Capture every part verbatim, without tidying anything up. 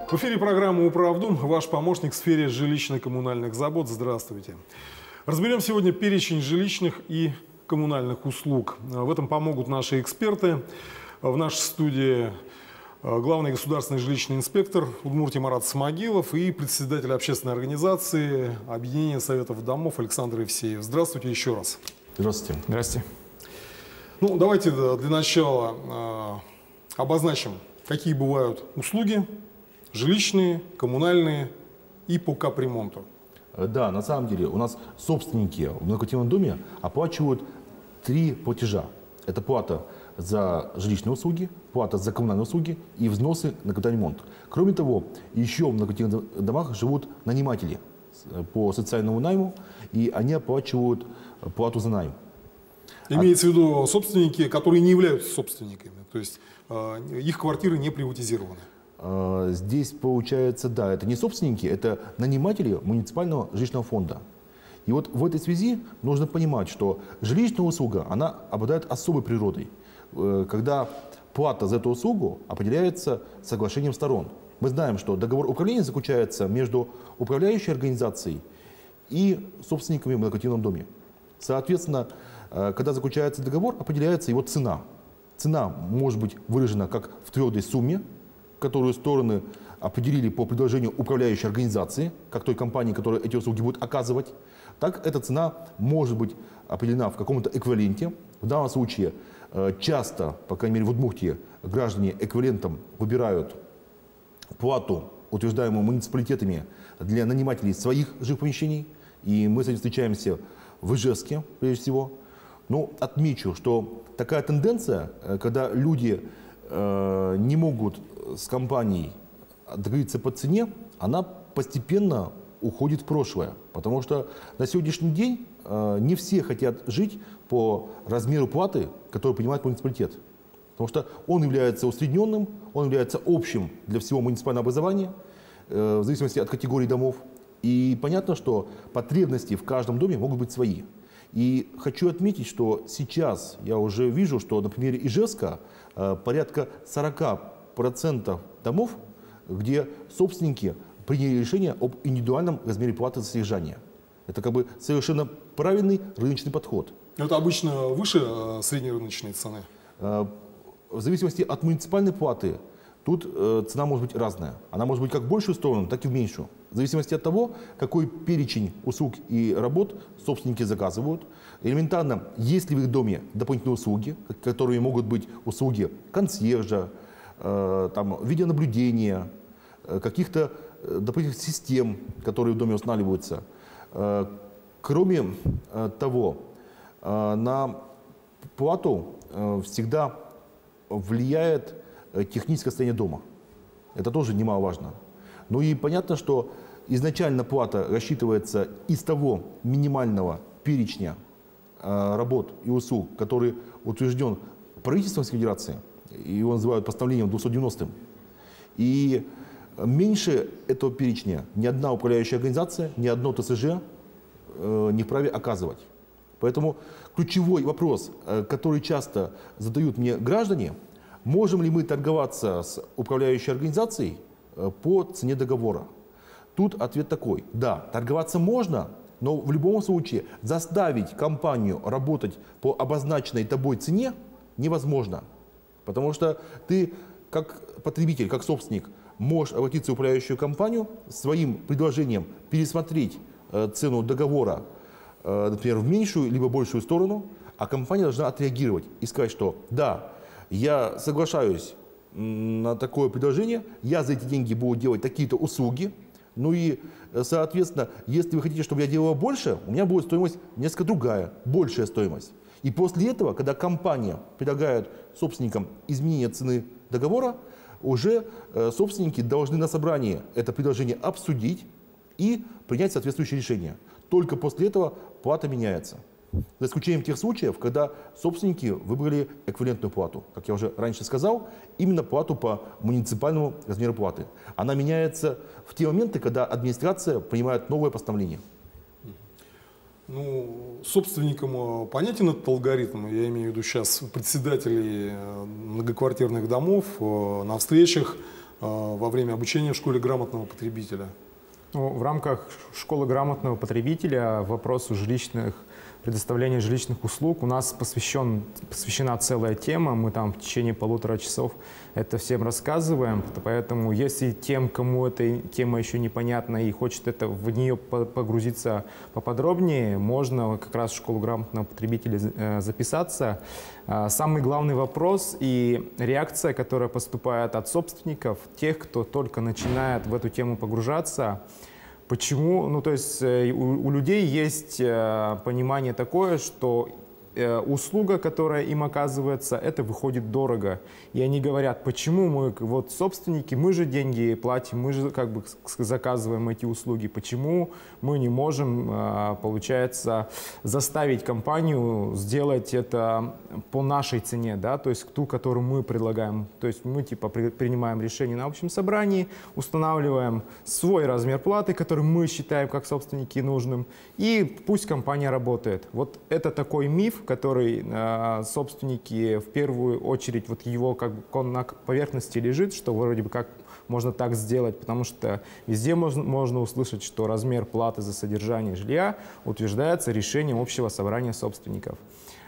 В эфире программа «Управдом», ваш помощник в сфере жилищно-коммунальных забот. Здравствуйте. Разберем сегодня перечень жилищных и коммунальных услуг. В этом помогут наши эксперты. В нашей студии главный государственный жилищный инспектор Удмуртии Марат Смогилов и председатель общественной организации Объединения советов домов Александр Евсеев. Здравствуйте еще раз. Здравствуйте. Здравствуйте. Ну, давайте для начала э, обозначим, какие бывают услуги жилищные, коммунальные и по капремонту. Да, на самом деле у нас собственники в многоквартирном доме оплачивают три платежа. Это плата за жилищные услуги, плата за коммунальные услуги и взносы на капитальный ремонт. Кроме того, еще в многоквартирных домах живут наниматели по социальному найму, и они оплачивают плату за найм. Имеется в виду собственники, которые не являются собственниками, то есть э, их квартиры не приватизированы. Здесь получается, да, это не собственники, это наниматели муниципального жилищного фонда. И вот в этой связи нужно понимать, что жилищная услуга, она обладает особой природой, когда плата за эту услугу определяется соглашением сторон. Мы знаем, что договор управления заключается между управляющей организацией и собственниками в многоквартирном доме. Соответственно, когда заключается договор, определяется его цена. Цена может быть выражена как в твердой сумме, которую стороны определили по предложению управляющей организации, как той компании, которая эти услуги будет оказывать, так эта цена может быть определена в каком-то эквиваленте. В данном случае часто, по крайней мере в Удмуртии, граждане эквивалентом выбирают плату, утверждаемую муниципалитетами для нанимателей своих жилых помещений. И мы с этим встречаемся в Ижевске, прежде всего. Но отмечу, что такая тенденция, когда люди э, не могут с компанией договориться по цене, она постепенно уходит в прошлое. Потому что на сегодняшний день э, не все хотят жить по размеру платы, которую принимает муниципалитет. Потому что он является усредненным, он является общим для всего муниципального образования, э, в зависимости от категории домов. И понятно, что потребности в каждом доме могут быть свои. И хочу отметить, что сейчас я уже вижу, что на примере Ижевска э, порядка сорока процентов домов, где собственники приняли решение об индивидуальном размере платы за содержание. Это как бы совершенно правильный рыночный подход. Это обычно выше э, средней рыночной цены? Э, в зависимости от муниципальной платы тут э, цена может быть разная. Она может быть как в большую сторону, так и в меньшую. В зависимости от того, какой перечень услуг и работ собственники заказывают. Элементарно, есть ли в их доме дополнительные услуги, которые могут быть услуги консьержа, э, там, видеонаблюдения, э, каких-то э, дополнительных систем, которые в доме устанавливаются. Э, кроме э, того, э, на плату э, всегда влияет техническое состояние дома. Это тоже немаловажно. Ну и понятно, что изначально плата рассчитывается из того минимального перечня э, работ и услуг, который утвержден правительством Федерации, его называют постановлением двухсот девяностым. И меньше этого перечня ни одна управляющая организация, ни одно ТСЖ э, не вправе оказывать. Поэтому ключевой вопрос, э, который часто задают мне граждане: можем ли мы торговаться с управляющей организацией по цене договора? Тут ответ такой: да, торговаться можно, но в любом случае заставить компанию работать по обозначенной тобой цене невозможно. Потому что ты, как потребитель, как собственник, можешь обратиться в управляющую компанию с своим предложением пересмотреть цену договора, например, в меньшую либо большую сторону, а компания должна отреагировать и сказать, что да, я соглашаюсь на такое предложение, я за эти деньги буду делать такие-то услуги, ну и, соответственно, если вы хотите, чтобы я делала больше, у меня будет стоимость несколько другая, большая стоимость. И после этого, когда компания предлагает собственникам изменение цены договора, уже собственники должны на собрании это предложение обсудить и принять соответствующее решение. Только после этого плата меняется. За исключением тех случаев, когда собственники выбрали эквивалентную плату. Как я уже раньше сказал, именно плату по муниципальному размеру платы. Она меняется в те моменты, когда администрация принимает новое постановление. Ну, собственникам понятен этот алгоритм. Я имею в виду сейчас председателей многоквартирных домов на встречах во время обучения в школе грамотного потребителя? Ну, в рамках школы грамотного потребителя вопросу жилищных, предоставления жилищных услуг у нас посвящен, посвящена целая тема. Мы там в течение полутора часов это всем рассказываем. Поэтому если тем, кому эта тема еще непонятна и хочет это, в нее погрузиться поподробнее, можно как раз в школу грамотного потребителя записаться. Самый главный вопрос и реакция, которая поступает от собственников, тех, кто только начинает в эту тему погружаться. Почему? Ну, то есть у, у людей есть э, понимание такое, что э, услуга, которая им оказывается, это выходит дорого. И они говорят, почему мы, вот собственники, мы же деньги платим, мы же как бы заказываем эти услуги, почему мы не можем, э, получается, заставить компанию сделать это по нашей цене, да, то есть ту, которую мы предлагаем. То есть мы типа при, принимаем решение на общем собрании, устанавливаем свой размер платы, который мы считаем как собственники нужным, и пусть компания работает. Вот это такой миф, который э, собственники в первую очередь, вот его как бы он на поверхности лежит, что вроде бы как можно так сделать, потому что везде можно, можно услышать, что размер платы за содержание жилья утверждается решением общего собрания собственников.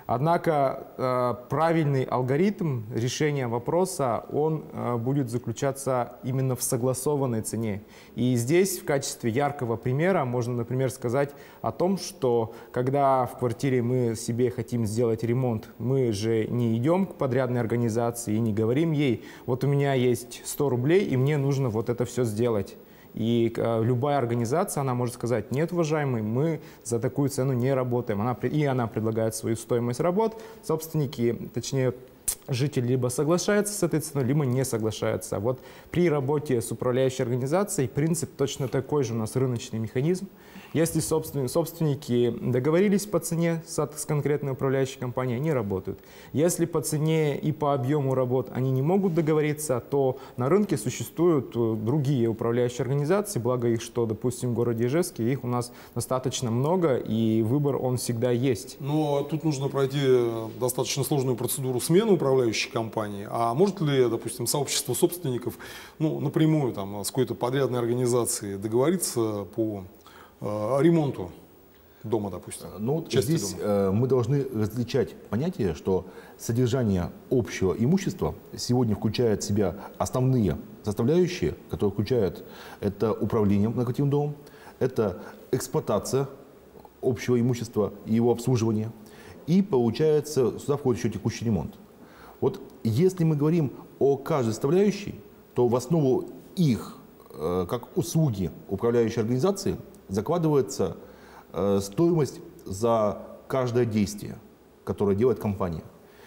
Однако э, правильный алгоритм решения вопроса, он э, будет заключаться именно в согласованной цене. И здесь в качестве яркого примера можно, например, сказать о том, что когда в квартире мы себе хотим сделать ремонт, мы же не идем к подрядной организации и не говорим ей, вот у меня есть сто рублей и мне нужно вот это все сделать. И э, любая организация, она может сказать, нет, уважаемый, мы за такую цену не работаем. Она, и она предлагает свою стоимость работ. Собственники, точнее, житель либо соглашается с этой ценой, либо не соглашается. Вот при работе с управляющей организацией принцип точно такой же, у нас рыночный механизм. Если собственники договорились по цене с конкретной управляющей компанией, они работают. Если по цене и по объему работ они не могут договориться, то на рынке существуют другие управляющие организации, благо их, что, допустим, в городе Ижевске, их у нас достаточно много, и выбор он всегда есть. Но тут нужно пройти достаточно сложную процедуру смены управляющей компании. А может ли, допустим, сообщество собственников ну, напрямую там, с какой-то подрядной организацией договориться по ремонту дома, допустим? Ну, здесь дома? Мы должны различать понятие, что содержание общего имущества сегодня включает в себя основные составляющие, которые включают это управление многоквартирным домом, это эксплуатация общего имущества и его обслуживание, и получается сюда входит еще текущий ремонт. Вот если мы говорим о каждой составляющей, то в основу их, как услуги управляющей организации, закладывается э, стоимость за каждое действие, которое делает компания.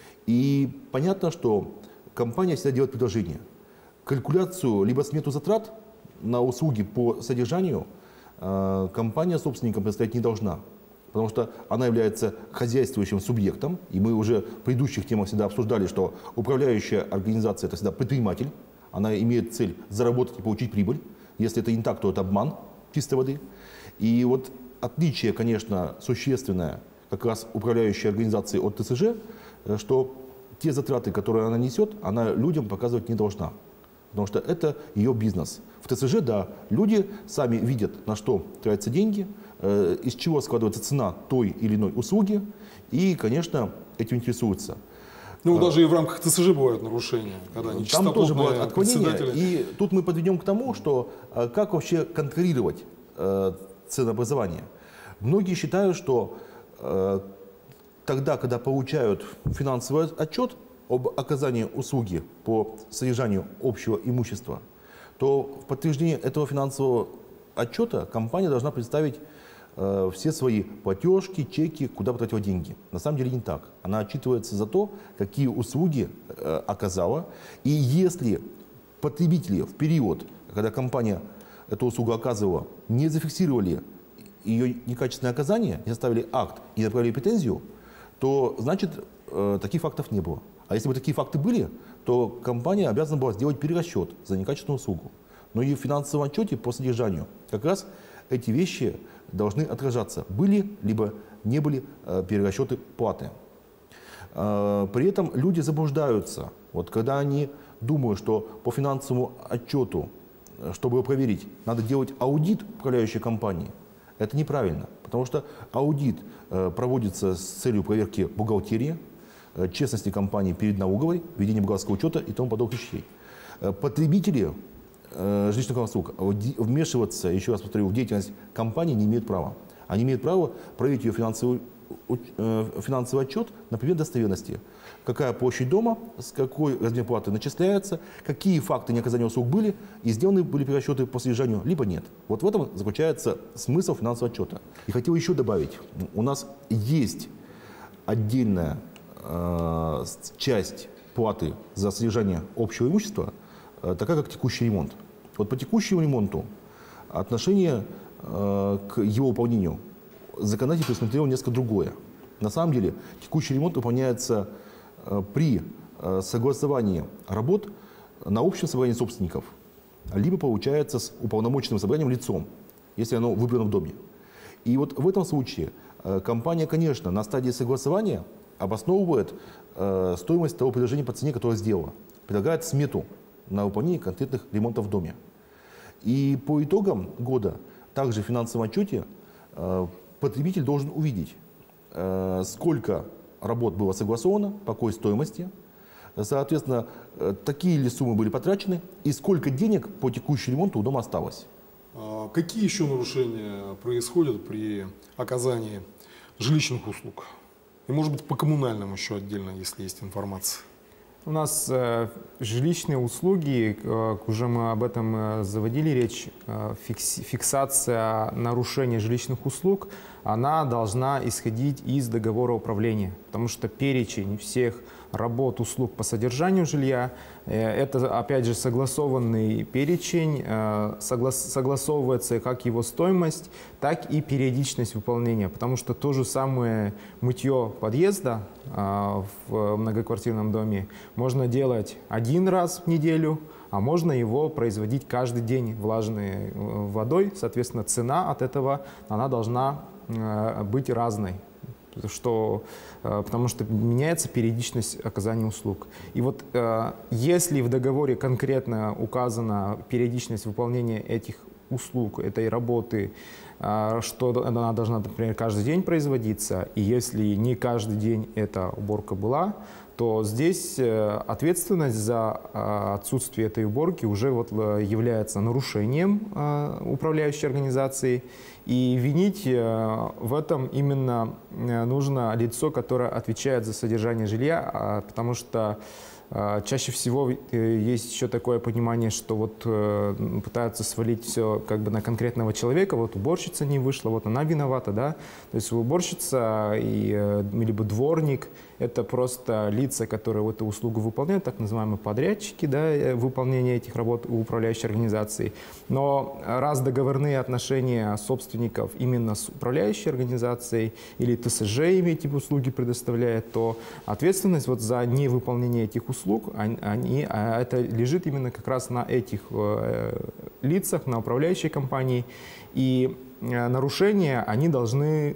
И понятно, что компания всегда делает предложение. Калькуляцию либо смету затрат на услуги по содержанию э, компания собственникам представить не должна, потому что она является хозяйствующим субъектом, и мы уже в предыдущих темах всегда обсуждали, что управляющая организация – это всегда предприниматель, она имеет цель заработать и получить прибыль. Если это не так, то это обман чистой воды. И вот отличие, конечно, существенное как раз управляющей организации от ТСЖ, что те затраты, которые она несет, она людям показывать не должна. Потому что это ее бизнес. В ТСЖ, да, люди сами видят, на что тратятся деньги, э, из чего складывается цена той или иной услуги, и, конечно, этим интересуются. Ну, даже и в рамках ТСЖ бывают нарушения, когда там тоже бывают отклонения. И тут мы подведем к тому, что э, как вообще контролировать э, ценообразование. Многие считают, что э, тогда, когда получают финансовый отчет об оказании услуги по содержанию общего имущества, то в подтверждение этого финансового отчета компания должна представить э, все свои платежки, чеки, куда потратила деньги. На самом деле не так. Она отчитывается за то, какие услуги э, оказала. И если потребители в период, когда компания эту услугу оказывала, не зафиксировали ее некачественное оказание, не составили акт и не направили претензию, то значит э, таких фактов не было. А если бы такие факты были, то компания обязана была сделать перерасчет за некачественную услугу. Но и в финансовом отчете по содержанию как раз эти вещи должны отражаться. Были либо не были э, перерасчеты платы. Э, при этом люди заблуждаются. Вот когда они думаю, что по финансовому отчету, чтобы его проверить, надо делать аудит управляющей компании. Это неправильно, потому что аудит э, проводится с целью проверки бухгалтерии, э, честности компании перед налоговой, ведения бухгалтерского учета и тому подобных вещей. Э, потребители э, жилищных услуг вмешиваться, еще раз повторю, в деятельность компании не имеют права. Они имеют право проверить ее финансовый, э, финансовый отчет на предмет достоверности. Какая площадь дома, с какой размер платы начисляется, какие факты неоказания услуг были и сделаны были перерасчеты по содержанию, либо нет. Вот в этом заключается смысл финансового отчета. И хотел еще добавить, у нас есть отдельная э, часть платы за содержание общего имущества, э, такая как текущий ремонт. Вот по текущему ремонту отношение э, к его выполнению законодатель предусмотрел несколько другое. На самом деле текущий ремонт выполняется при согласовании работ на общем собрании собственников, либо получается с уполномоченным собранием лицом, если оно выбрано в доме. И вот в этом случае компания, конечно, на стадии согласования обосновывает стоимость того предложения по цене, которое сделала, предлагает смету на выполнение конкретных ремонтов в доме. И по итогам года также в финансовом отчете потребитель должен увидеть, сколько работ было согласовано, по какой стоимости, соответственно, такие ли суммы были потрачены и сколько денег по текущему ремонту у дома осталось. А какие еще нарушения происходят при оказании жилищных услуг? И, может быть, по коммунальным еще отдельно, если есть информация. У нас э, жилищные услуги, э, уже мы об этом э, заводили речь, э, фикс, фиксация нарушения жилищных услуг, она должна исходить из договора управления, потому что перечень всех работ, услуг по содержанию жилья, э, это, опять же, согласованный перечень, э, согла согласовывается как его стоимость, так и периодичность выполнения, потому что то же самое мытье подъезда э, в многоквартирном доме можно делать один раз в неделю, а можно его производить каждый день влажной водой. Соответственно, цена от этого она должна быть разной, что, потому что меняется периодичность оказания услуг. И вот если в договоре конкретно указана периодичность выполнения этих услуг, этой работы, что она должна, например, каждый день производиться, и если не каждый день эта уборка была, то здесь ответственность за отсутствие этой уборки уже вот является нарушением управляющей организации. И винить в этом именно нужно лицо, которое отвечает за содержание жилья, потому что чаще всего есть еще такое понимание, что вот пытаются свалить все как бы на конкретного человека, вот уборщица не вышла, вот она виновата, да. То есть уборщица и либо дворник – это просто лица, которые эту услугу выполняют, так называемые подрядчики, да, выполнения этих работ у управляющей организации. Но раз договорные отношения собственников именно с управляющей организацией или ТСЖ им эти услуги предоставляет, то ответственность вот за невыполнение этих услуг, они, а это лежит именно как раз на этих э, лицах, на управляющей компании. И э, нарушения, они должны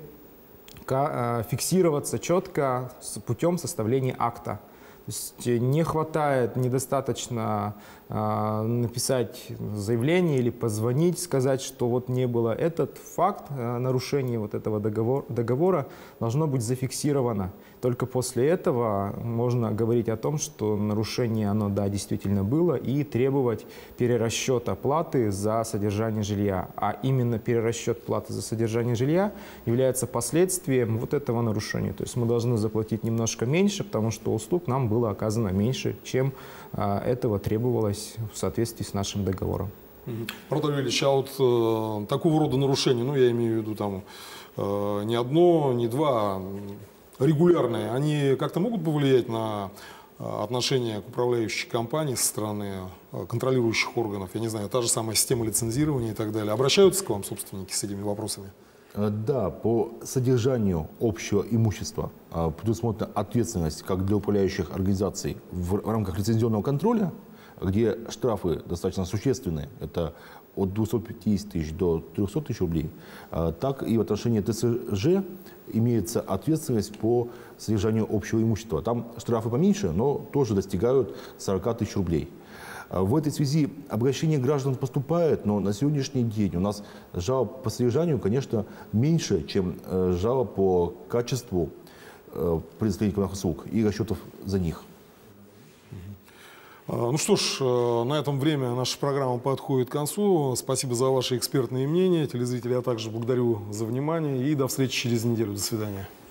фиксироваться четко с путем составления акта. То есть не хватает, недостаточно э, написать заявление или позвонить, сказать, что вот не было. Этот факт э, нарушения вот этого договор, договора должно быть зафиксировано. Только после этого можно говорить о том, что нарушение, оно, да, действительно было, и требовать перерасчета платы за содержание жилья. А именно перерасчет платы за содержание жилья является последствием вот этого нарушения. То есть мы должны заплатить немножко меньше, потому что услуг нам было оказано меньше, чем а, этого требовалось в соответствии с нашим договором. Артур Ильич, а вот э, такого рода нарушения, ну я имею в виду там э, не одно, не два, регулярные, они как-то могут повлиять на отношение к управляющей компании со стороны контролирующих органов? Я не знаю, та же самая система лицензирования и так далее. Обращаются к вам собственники с этими вопросами? Да, по содержанию общего имущества предусмотрена ответственность как для управляющих организаций в рамках лицензионного контроля, где штрафы достаточно существенные, это от двухсот пятидесяти тысяч до трехсот тысяч рублей, так и в отношении ТСЖ имеется ответственность по содержанию общего имущества. Там штрафы поменьше, но тоже достигают сорока тысяч рублей. В этой связи обращения граждан поступают, но на сегодняшний день у нас жалоб по содержанию, конечно, меньше, чем жалоб по качеству предоставления коммунальных услуг и расчетов за них. Ну что ж, на этом время наша программа подходит к концу. Спасибо за ваши экспертные мнения. Телезрители, я также благодарю за внимание и до встречи через неделю. До свидания.